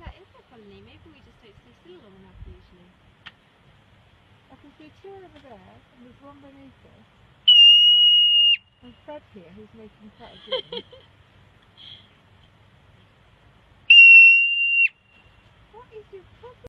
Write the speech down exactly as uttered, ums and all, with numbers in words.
that is a colony. Maybe we just don't stay still long enough usually. I can see two over there, and there's one beneath us. And Fred here, who's making quite a din. What is your problem?